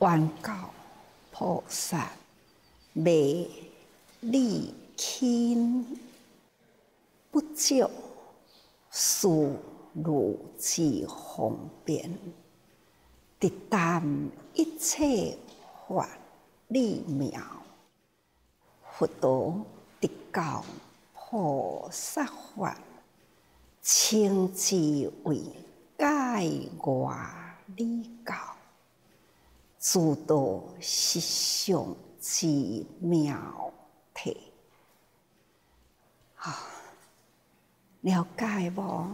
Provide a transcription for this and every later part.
愿教菩萨未利亲，不救殊如之方便，直担一切法利妙。佛陀直教菩萨法，称之为界外理教，自度实相之妙体。了解无？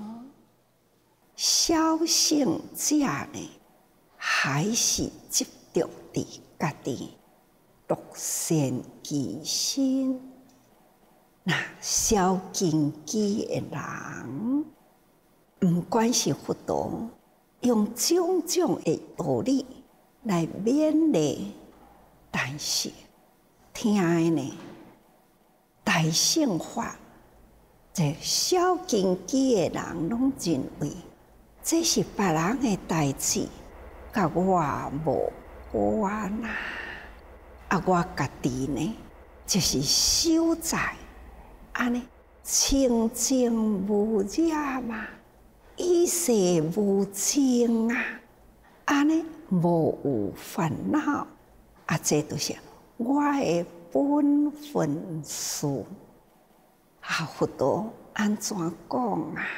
小圣者呢，还是执着伫家己独善其身。那小根基的人，不管是佛陀用种种的道理来勉励，但是听的呢，大乘法，这小根基的人拢认为这是别人的代志，甲我无关啦。我家己呢，就是守在安尼清净无染嘛，一切无情啊，安尼无有烦恼这就是我的本分事。佛陀安怎讲啊？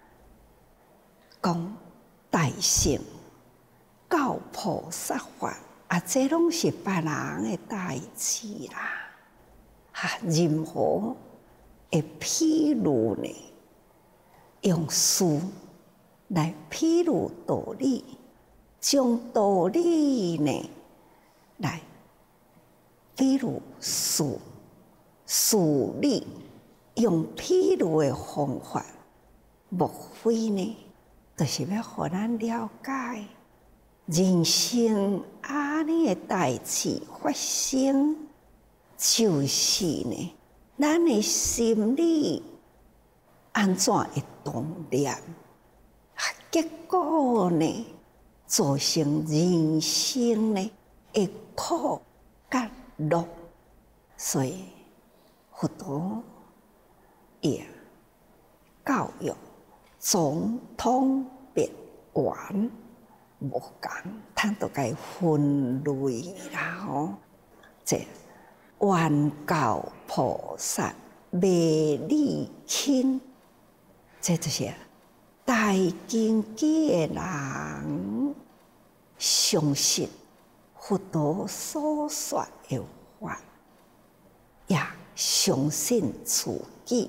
讲大乘教菩萨法这拢是别人的代志啦。任何的譬如呢，用事来譬如道理，将道理呢来譬如事，事理用譬如的方法，莫非呢，就是要互咱了解人生安尼的代志发生，就是呢，咱的心理安怎会动念，结果呢，造成人生呢的苦甲乐。所以佛陀也教育总通别圆，无共，咱都该分类啦。这愿教菩萨未利亲，这就是大根基的人相信佛陀所说的法，也相信自己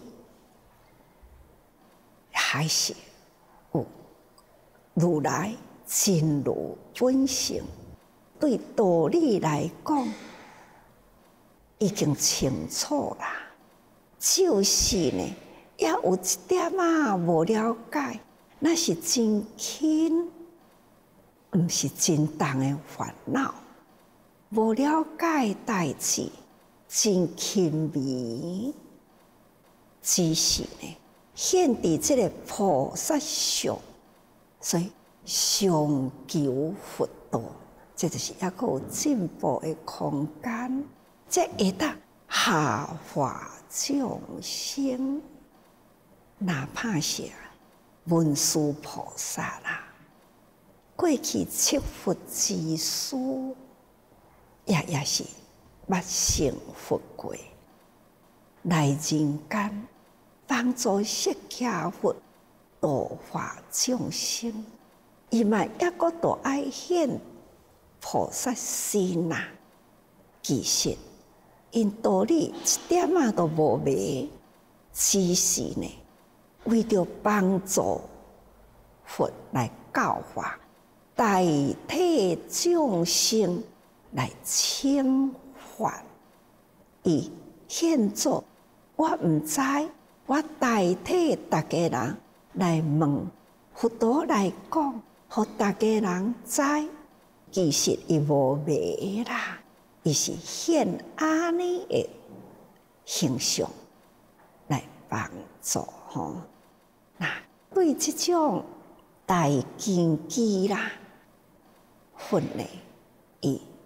还是有如来真如本性。对道理来讲，已经清楚啦，就是呢，也有一点无了解，那是真轻，不是真重的烦恼。无了解代志，真轻微，只是呢，现伫这个菩萨相，所以上求佛道，这就是还佫有进步的空间。这会当下化众生，哪怕是文殊菩萨啦，过去七佛之师，也是捌成佛过，来人间帮助释迦佛度化众生，伊嘛也佫都爱显菩萨心呐。其实因道理一点都无迷，只是呢，为着帮助佛来教化，代替众生来请法。伊现做我毋知，我代替大家人来问佛陀来讲，互大家人知，其实伊无迷啦。伊是现安尼的形象来帮助那对这种大根基啦，佛呢，伊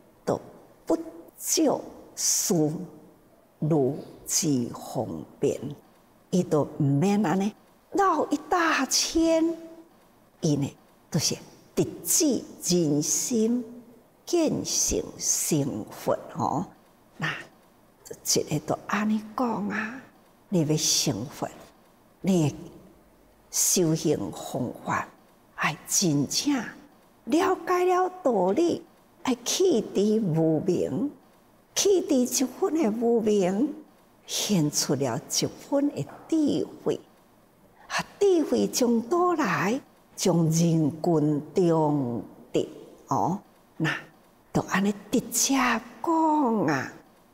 照事如之方便，伊都毋免安尼绕一大圈，伊呢都是直指人心，见性成佛吼。那一个都安尼讲啊，你要成佛，你修行方法爱真正了解了道理，爱弃除无明，弃除一分的无明，现出了一分的智慧。啊，智慧从倒来，从人群中得哦，那就安尼直接讲啊，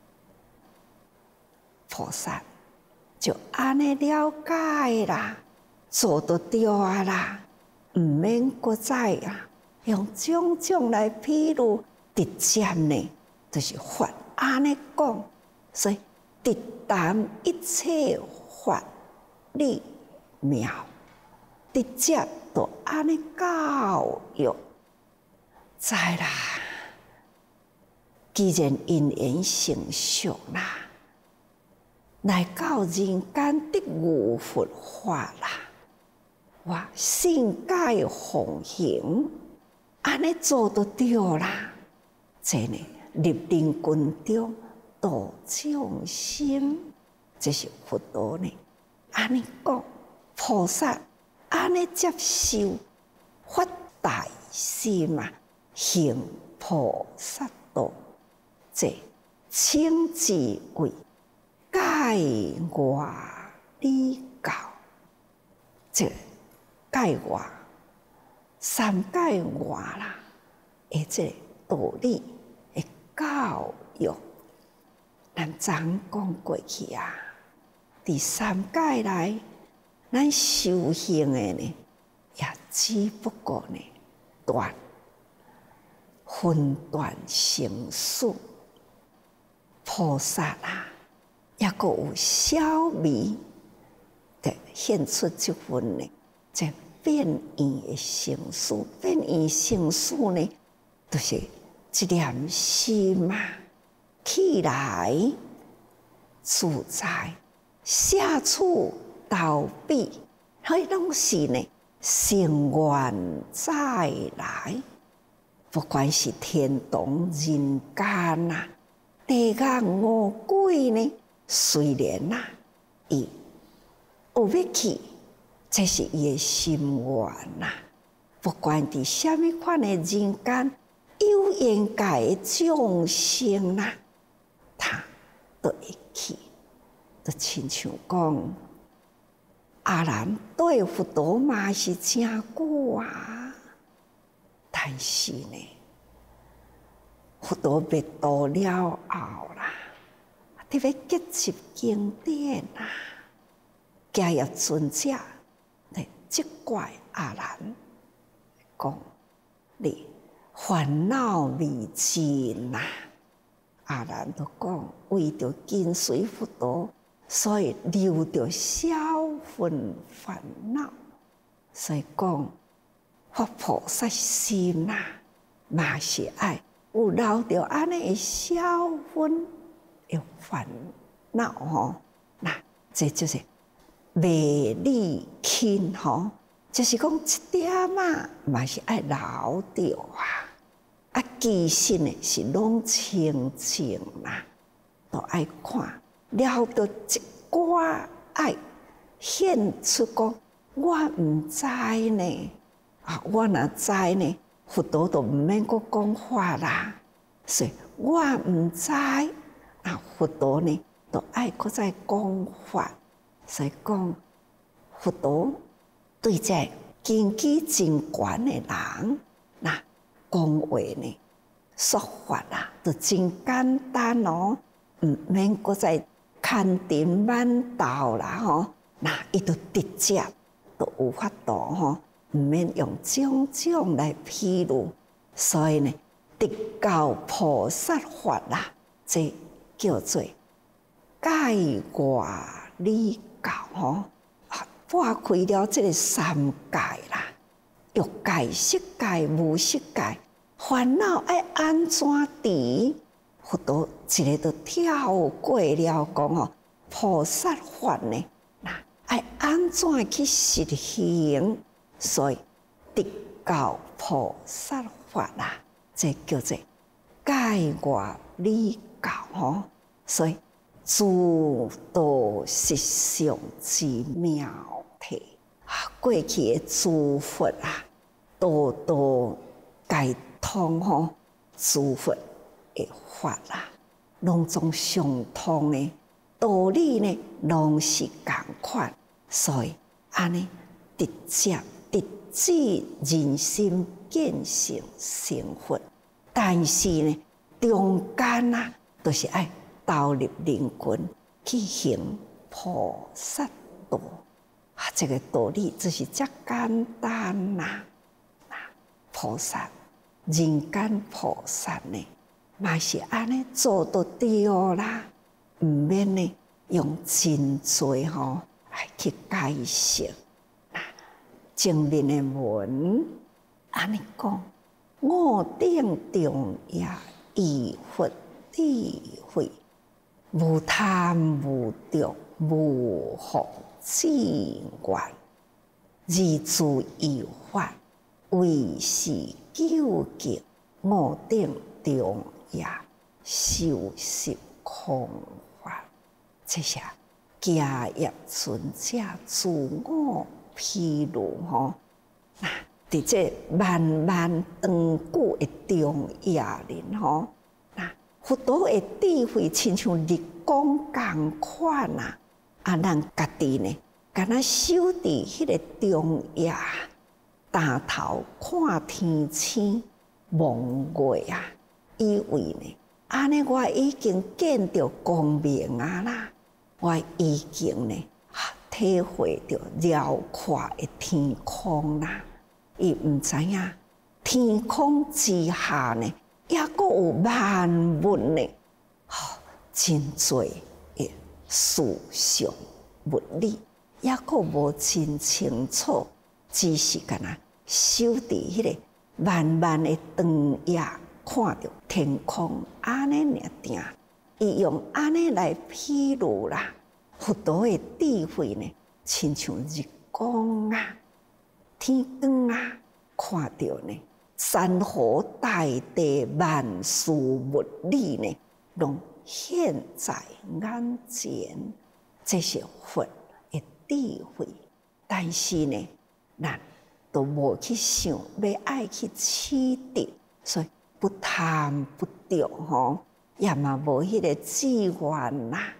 菩萨就安尼了解啦，做得到啊啦，毋免搁再啊，用种种来披露，直接呢，就是法安尼讲，所以直达一切法理妙，直接就安尼教育。再啦，既然因缘成熟啦，来到人间得悟佛法啦，我信解奉行，安尼做得到啦。这呢，入人群中度众生，这是佛陀呢安尼讲，菩萨安尼接受发大心啊，行菩萨道，这称之为界外理教。这界外三界外啦，这道理的教育，咱昨讲过去啊。第三界来，咱修行的呢，也只不过呢分段成数。菩萨啊，也个有消弭的现出这份呢，这变异的成数。变异成数呢，就是一念心嘛，起来自在。下处倒闭，迄拢是呢，成愿再来。不管是天堂、人间呐，地狱、恶鬼呢，虽然呐，伊有要去，这是伊的心愿呐。不管伫虾米款的人间，有缘界的众生呐，他都会去。就亲像讲，阿难对佛陀嘛是真久啊，但是呢，佛陀灭度了后啦，特别结集经典啊，迦叶尊者来责怪阿难，讲你烦恼未尽啊。阿难都讲，为着跟随佛陀。所以留着少分烦恼，所以讲发菩萨心呐，嘛是爱有留着安尼的少分有烦恼吼。那这就是未理轻吼，就是讲一点嘛，嘛是爱留着啊。啊，其实呢是拢清净啦，都爱看。了到一寡爱显出讲，我毋知呢，啊，我若知呢，佛陀就毋免阁讲法啦。所以我毋知，啊，佛陀呢，就爱阁再讲法。所以讲，佛陀对这根基真悬的人，那讲话呢，说法啦，就真简单哦，毋免阁再牵肠满肚啦吼，那伊就直接就有法度吼，毋免用种种来披露。所以呢，得教菩萨法啦，这叫做界外理教吼，拨开了这个三界啦，欲界、色界、无色界，烦恼爱安怎除？ 佛陀一个都跳过了，讲吼菩萨法呢，爱安怎去实行？所以得教菩萨法啦，这叫做解外理教吼。所以自度实相之妙体过去的诸佛啊，都解通吼诸佛的法啦，拢总相通的道理呢，拢是共款。所以安尼直接直指人心见性成佛，但是呢，中间啊，都是爱投入人群去行菩萨道这个道理就是这简单啦。菩萨人间菩萨呢，嘛是安尼做得对啦，唔免呢用真多吼来去解释。前面的文安尼讲，五顶中也依佛智慧，无贪无着无惑志愿，自自依法，为是究竟。五顶中也修习空法，这些家业存者自我披露吼。伫这漫漫长久的中夜里吼，佛陀的智慧亲像日光共款啊！咱家己呢，敢若守伫迄个中夜，抬头看天星、望月啊，以为呢，安尼我已经见到光明啊啦，我已经呢，体会到辽阔的天空啦。伊毋知影天空之下呢，也阁有万物呢，真多的事相物理，也阁无真清楚，只是干那守伫迄个漫漫的长夜，看到天空安尼尔定，伊用安尼来披露啦。佛陀的智慧呢，亲像日光啊。天光啊，看到呢，山河大地万事物理呢，拢现在眼前，这是佛的智慧。但是呢，咱都无去想要爱去取得，所以不贪不着吼，也嘛无迄个志愿啦，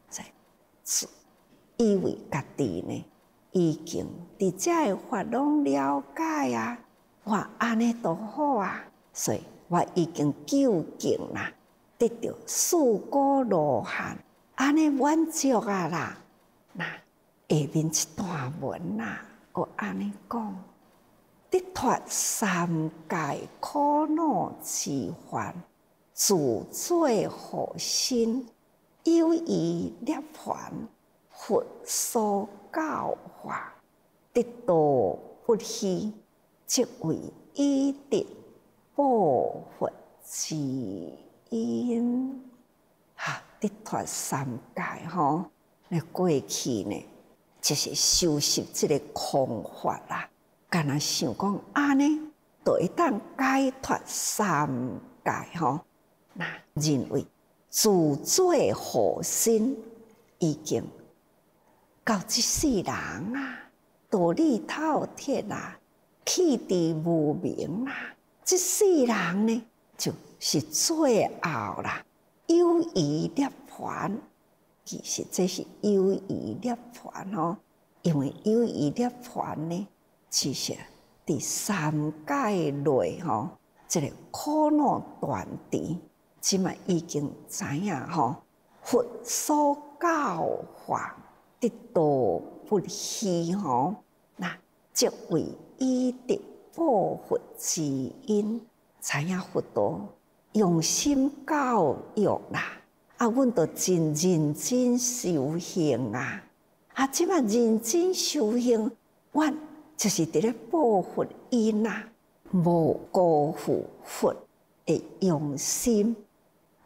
以为家己呢。已经伫遮个法拢了解啊，我安尼都好啊，所以我已经究竟啦，得到四果罗汉，安尼满足啊啦。下面一段文啊，我安尼讲，得脱三界苦恼之患，自做护身，有余涅槃，佛所教化，得度不虚，即为以德报佛之因。得脱三界吼，那过去呢，就是修习这个空法啦。敢若想讲安尼，就会当解脱三界吼。认为自做护身已经。到这世人啊，道理透彻啊，气质无明啊，这世人呢，就是最后啦，有余涅槃。其实这是有余涅槃吼，因为有余涅槃呢，其实第三界内吼，这个苦恼断除，即嘛已经知影吼，佛所教化。得度不虚吼，即为以德报佛之因。知影佛陀用心教育啦，阮都真认真修行啊！即摆认真修行，阮就是伫咧报佛因啊，无辜负佛的用心。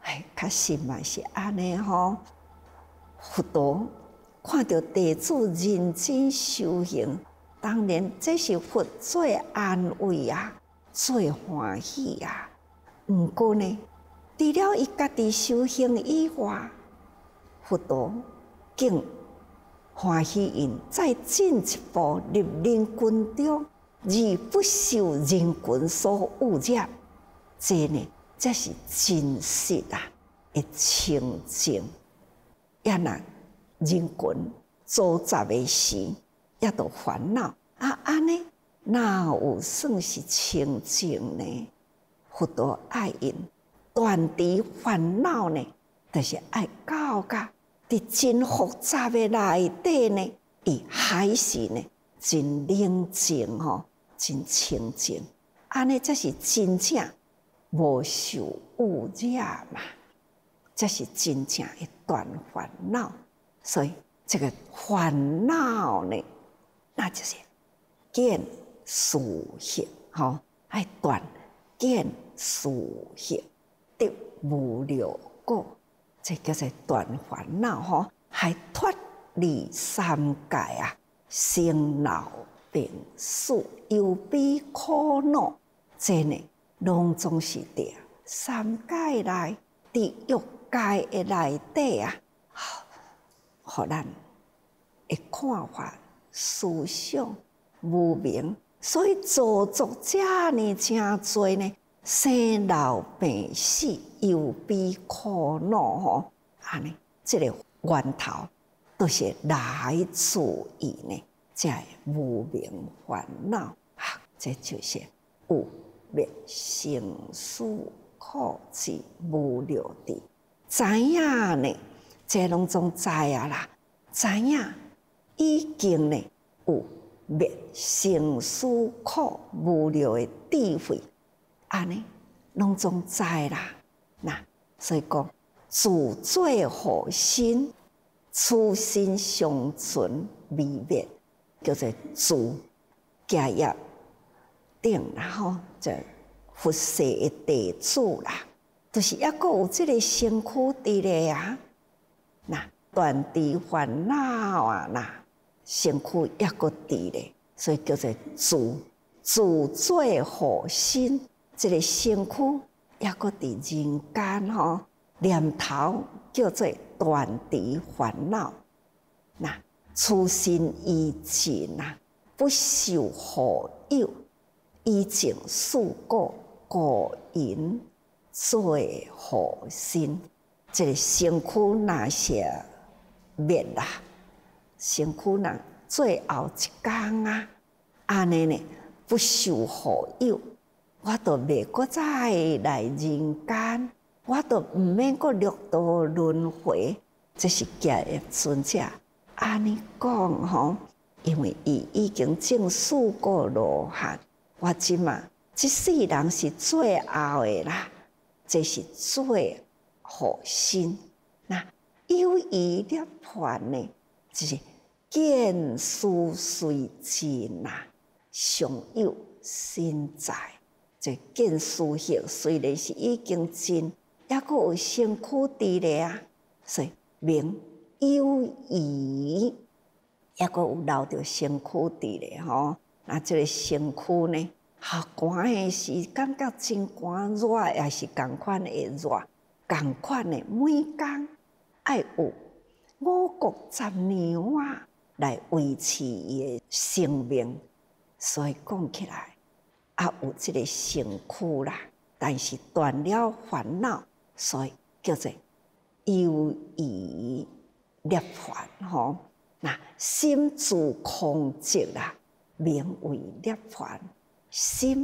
确实嘛是安尼吼。佛陀看到弟子认真修行，当然这是佛最安慰啊，最欢喜啊。不过呢，除了伊家己修行以外，佛陀更欢喜因再进一步入人群中，而不受人群所污染。这呢，这是真实啊的清净。也若人群组杂的时，也都烦恼安尼哪有算是清净呢？佛陀爱因断除烦恼呢，就是爱到甲伫真复杂的内底呢，伊还是呢真冷静吼，真清净。安尼才是真正无受污染嘛，这是真正的断烦恼。所以这个烦恼呢，那就是见思行，吼，爱断见思行得无了果，这叫做断烦恼吼，还脱离三界啊，生老病死、忧悲苦恼，这呢，拢总是伫三界内、伫欲界的内底啊，互咱的看法、思想无明，所以造作遮呢真多呢，生老病死、忧悲苦恼吼，安尼，这个源头都是来自于呢，这无明烦恼啊，这就是有灭生死苦集无了地。知影呢，这拢总知啊啦，知影已经呢有灭生死苦无了的智慧，安尼拢总知啦。那所以讲，自罪护心，此心相存未灭，叫做自家业定，然后就佛世的弟子啦。就是抑阁有即个身躯伫咧啊，那断除烦恼啊，那身躯抑阁伫咧，所以叫做自罪护心。即个身躯抑阁伫人间吼，念头叫做断除烦恼，那初心依净啊，不受惑诱，以净事故故因。罪护心，这个身躯若是灭啦，身躯若最后一天啊，安尼呢不受惑诱，我都袂搁再来人间，我都毋免搁六道轮回。这是假的尊者安尼讲吼，因为伊已经证四果罗汉，我即嘛，即世人是最后的啦。这是最护心。那有意涅槃呢，就是见思随尽啊，常有心在。这见思行虽然是已经尽，也阁有身躯伫咧啊，所以明有疑，也阁有留着身躯伫咧吼。那这个身躯呢？寒的时感觉真寒，热也是同款的热，同款的每工爱有五谷杂粮啊来维持伊的生命，所以讲起来也有这个身躯啦，但是断了烦恼，所以叫做忧疑涅槃吼。那心自空寂啦，名为涅槃。心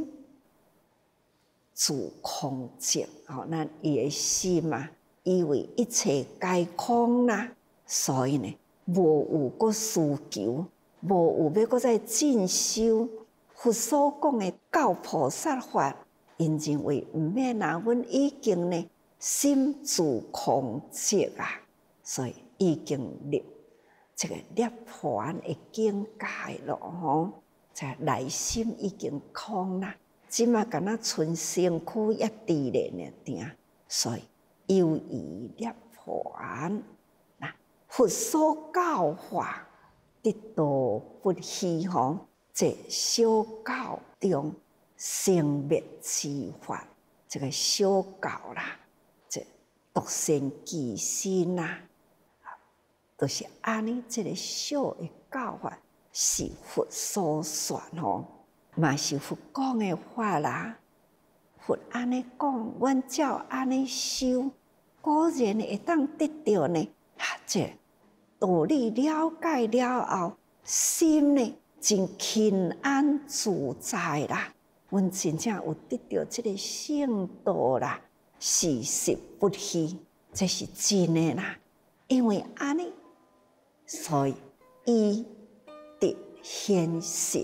自空寂，吼，咱伊的心嘛，以为一切皆空啦，所以呢，无有个需求，无有要搁再进修。佛所讲的教菩萨法，因认为毋免啦，阮已经呢心自空寂啊，所以已经入这个涅槃的境界咯，吼。内心已经空啦，即马敢若剩身躯一伫咧呢定，所以有余涅槃。嗱，佛所教化，得道不虚吼，这小教中生灭之法，这个小教啦，这独善其身啦，都是安尼。这个小的教法是佛所说吼，嘛是佛讲的话啦。佛安尼讲，阮照安尼修，果然会当得到呢。这道理了解了后，心呢真轻安自在啦。阮真正有得到这个圣道啦，事实不虚，这是真的啦。因为安尼，所以伊得显实。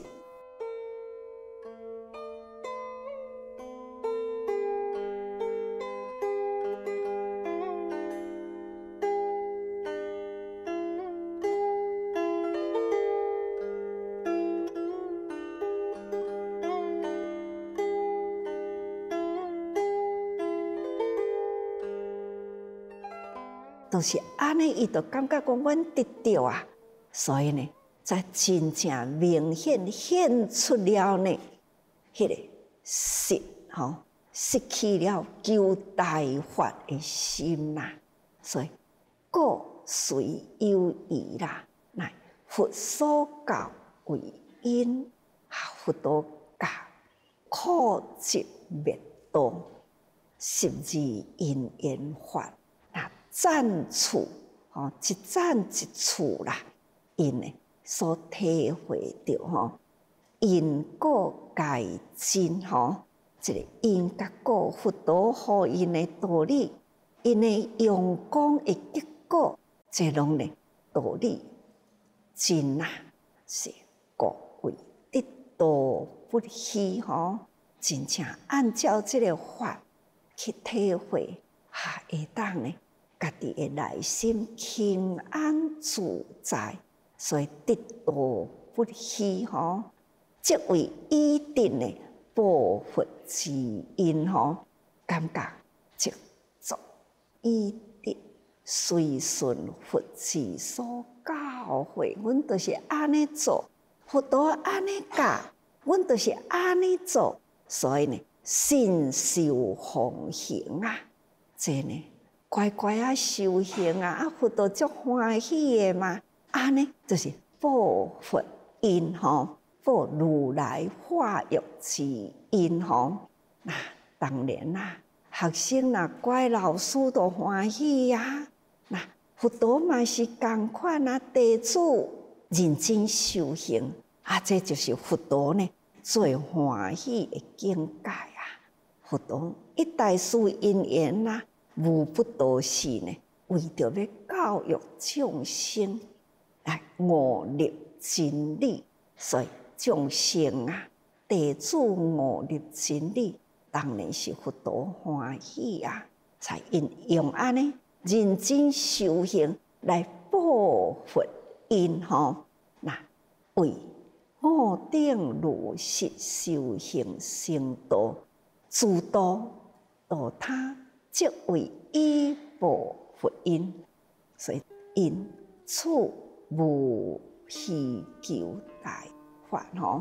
都是安尼，伊就感觉讲阮得到啊，所以呢，才真正明显现出了呢，迄个失吼，失去了求大法的心啦。所以各随有余啦，乃佛所教为因，佛都教苦集灭道，十二因缘法。赞处吼，一赞一处啦，因呢所体会到吼，因果界真吼，这个因甲果佛陀互因的道理，因的用功的结果，这拢呢道理真啊，是各位得道不虚吼，真正按照这个法去体会，会当呢。家己的内心轻安自在，所以得道不虚吼，即为一定的报佛之因吼，感觉即作一定随顺佛之所教诲，阮就是安尼做，佛陀安尼教，阮就是安尼做，所以呢，信受奉行啊，这呢。乖乖啊，修行啊，佛陀足欢喜的嘛。安尼就是报佛因吼，报如来化育之因吼。那当然啦，学生啦，乖老师都欢喜呀。那佛陀嘛是同款啊，弟子认真修行啊，这就是佛陀呢最欢喜的境界啊。佛陀一代事因缘啦。无不都是呢，为着要教育众生来悟入真理，所以众生啊，弟子悟入真理，当然是佛陀欢喜啊，才用安尼认真修行来报佛因吼。那为悟定如实修行成道，自度度他。即为依报佛因，所以因处无希求大法吼。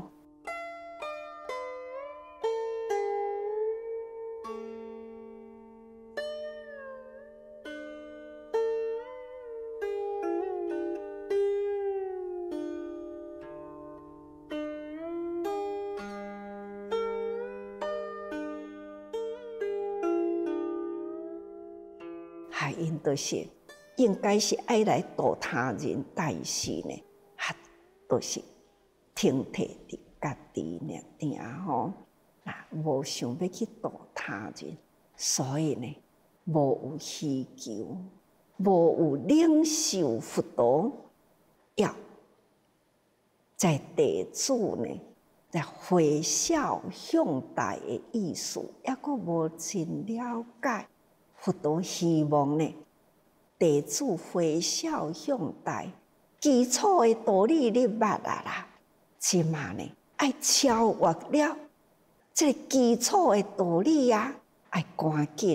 因就是应该是爱来度他人，但是呢，都是停摕伫家己呢定吼，无想要去度他人，所以呢，无有希求，无有领受佛陀要在弟子呢，在回孝向大的意思，抑阁无真了解。佛陀希望呢，弟子回孝向大，基础的道理你捌啊啦，即嘛呢，爱超越了这个基础的道理啊，爱赶紧呢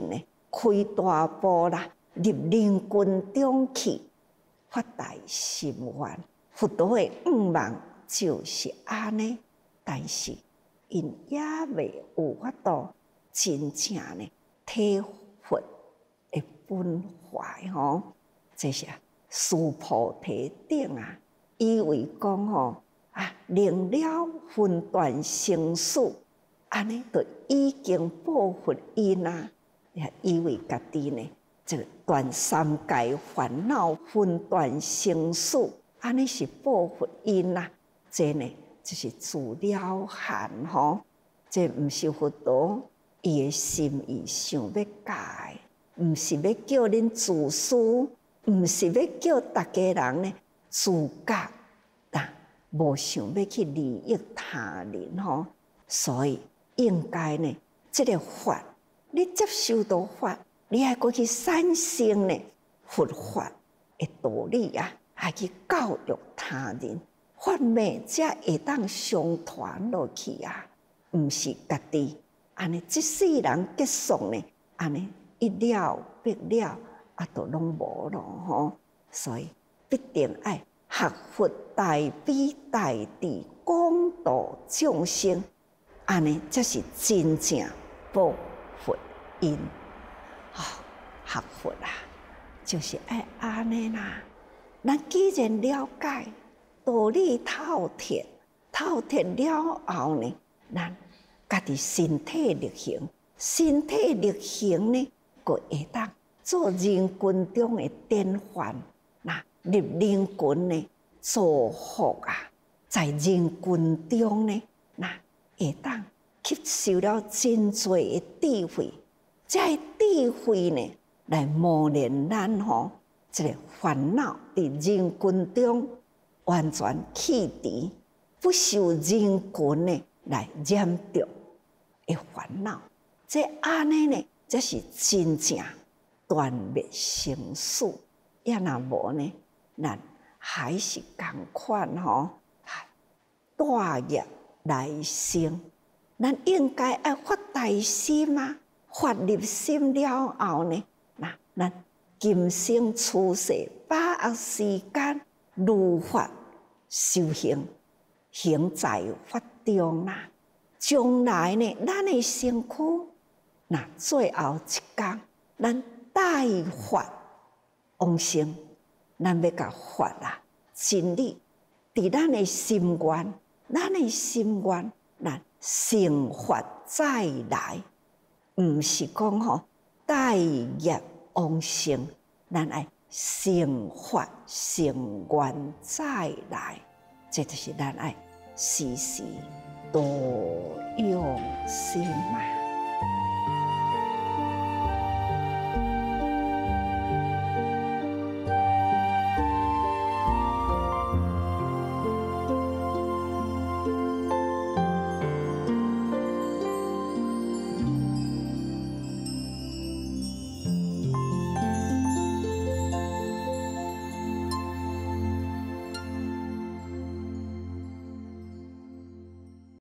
开大步啦，入人群中去，发大心愿。佛陀的愿望就是安尼，但是因也未有法度真正呢体佛的本怀吼。这是四菩提顶啊，以为讲吼令了分段生死，安尼就已经报佛因啊，也以为家己呢，这个断三界烦恼分段生死，安尼是报佛因啊。这呢，就是自了限吼。这毋是佛陀伊的心意想要教的，毋是要叫恁自私。毋是要叫大家人呢自觉，无想要去利益他人吼，所以应该呢，这个法你接受到法，你还过去产生呢佛法的道理啊，还去教育他人，法脉才会当相传落去啊，毋是家己安尼，这世人结束呢，安尼一了百了。都拢无咯吼，所以必定爱学佛大悲大智，广度众生，安尼才是真正报佛因。学佛啊，就是爱安尼啦。咱既然了解道理透彻，透彻了后呢，咱家己身体力行，身体力行呢，佫会当做人群中的典范，入人群呢造福啊，在人群中呢，会当吸收了真多的智慧，这智慧呢来磨练咱吼，这个烦恼伫人群中完全弃除，不受人群呢来染着的烦恼，这安尼呢，这是真正断灭生死。要若无呢，咱还是共款吼，大业来生。咱应该要发大心啊，发入心了后呢，咱今生出世，把握时间如法修行，行在法中啦。将来呢，咱的身躯，最后一天，咱带法往生，咱要甲法真理伫咱的心愿，咱的心愿，咱成法再来，毋是讲吼带业往生，咱爱成法成愿再来，这就是咱爱时时多用心嘛。